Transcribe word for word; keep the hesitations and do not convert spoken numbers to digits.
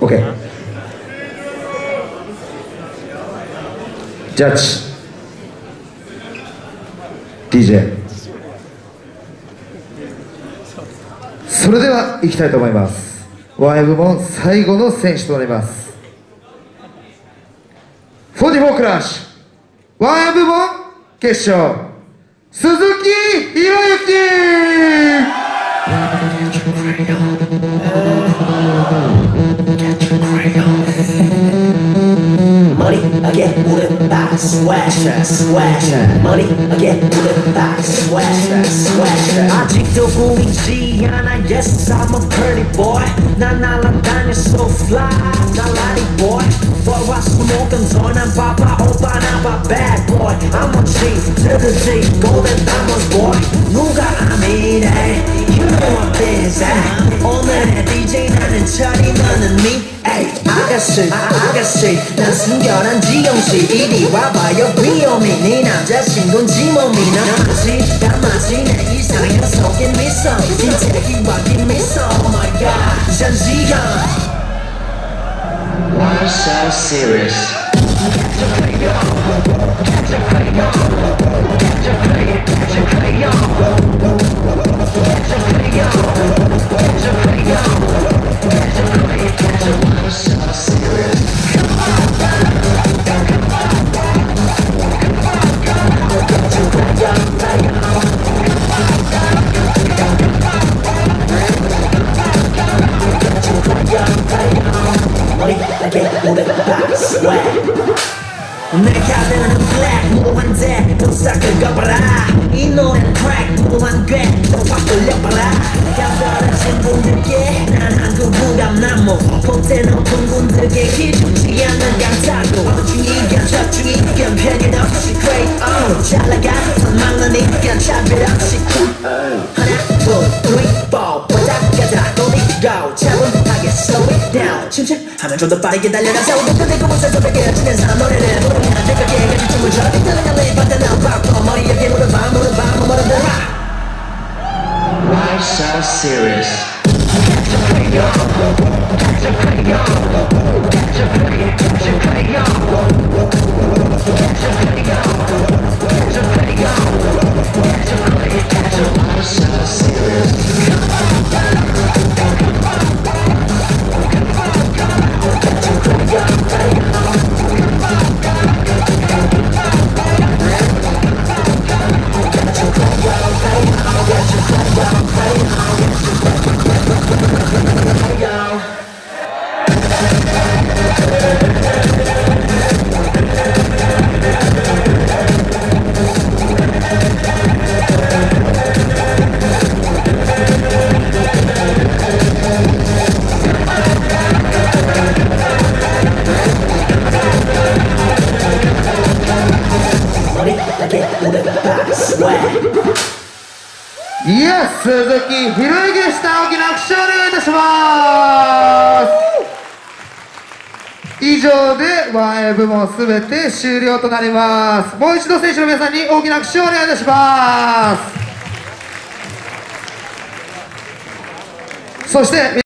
OK。ジャッジ ディージェー、 それでは行きたいと思います。ワンエー部門最後の選手となります。フォーティーフォークラッシュワンエー部門決勝、鈴木ひろゆき。 Money, I get with back, swash, swash. Money, I get with back, swash, swash. 아직도 보이지 않아, yes, I'm a pretty boy. 난 날아다녀 so fly, 날라리 boy. Boy, 와서 먹은 전화 봐봐, 오빠 나봐 bad boy. I'm a G to the G, golden diamond boy. 누가 아미래, you know I'm busy. 오늘의 디제이 나는 철이 너는 me. 아가씨 아가씨 난 순결한 지영씨 이리 와봐요 위험해 네 남자친구는 지몸이 나마지 나마지 내 이상형 속에 미소 진짜 기와긴 미소 Oh my god 전지현 Why so serious? 내가 되는 black 무한대 도싹을 거봐라 이 노래는 crack 무한 궤도 확 돌려봐라 가버려진 분들께 난 한국 부담 나무 본때 높은 분들께 기죽지 않는 강타고 어중이견 저중이견 편견 없이 great on 잘 나가서 막나니까 차별 없이 하나 둘 three four 바닥가다 돌리고 차분하게 slow it down 춤춤하면 좀 더 빠르게 달려가서 우두꺼대 고무줄 좁게 치면서 노래를 부르면 안 될 것 같게 춤을 저렇게 들어갈래 받다 나 바꿔 머리 옆에 물어봐 물어봐 물어봐 Why so serious? いや、鈴木ひろゆきでした。大きな拍手をお願いいたします。以上でワンエー部門すべて終了となります。もう一度選手の皆さんに大きな拍手をお願いいたします。そして